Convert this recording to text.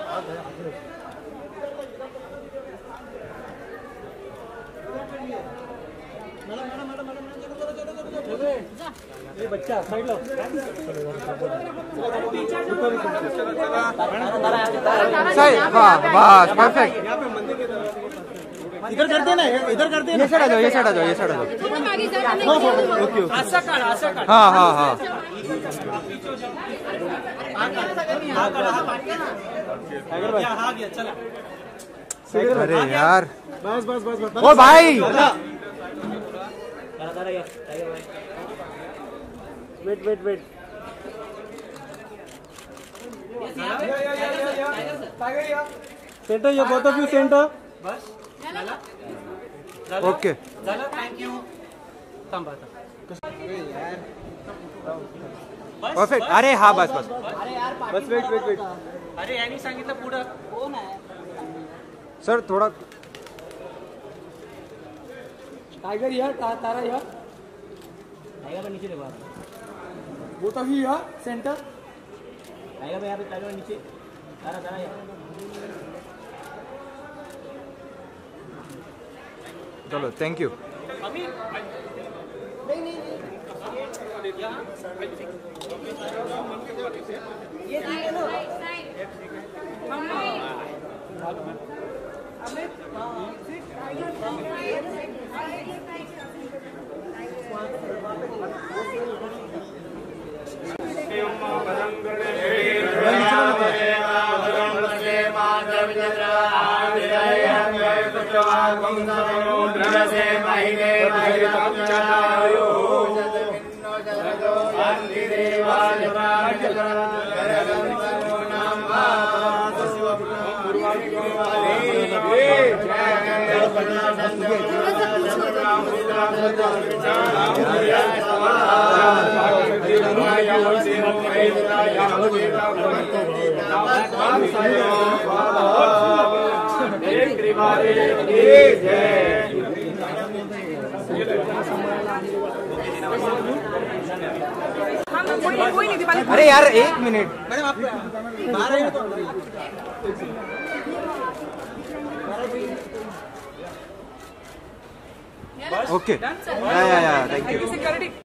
बच्चा साइड लो सही, वाह बस परफेक्ट। इधर करते ना, इधर करते ये साइड आ जाओ, ये साइड आ जाओ, ये साइड आ जाओ। हाँ हाँ हाँ अरे यार बस बस बस बस। ओ भाई वेट वेट वेट। सेंटर या बोथ ऑफ यू सेंटर। बस ओके थैंक यू। परफेक्ट। अरे हाँ बस बस बस वेट वेट वेट। अरे यांनी सांगितलं पुढं कोण आहे सर थोड़ा टाइगर यार तारा यार टाइगर नीचे ले बाहर बोथ ऑफ यू यार सेंटर। टाइगर यहाँ पे टाइगर नीचे तारा तारा यार चलो थैंक यू। अरे यार एक मिनट मैडम आप बाहर आइए तो ओके या थैंक यू।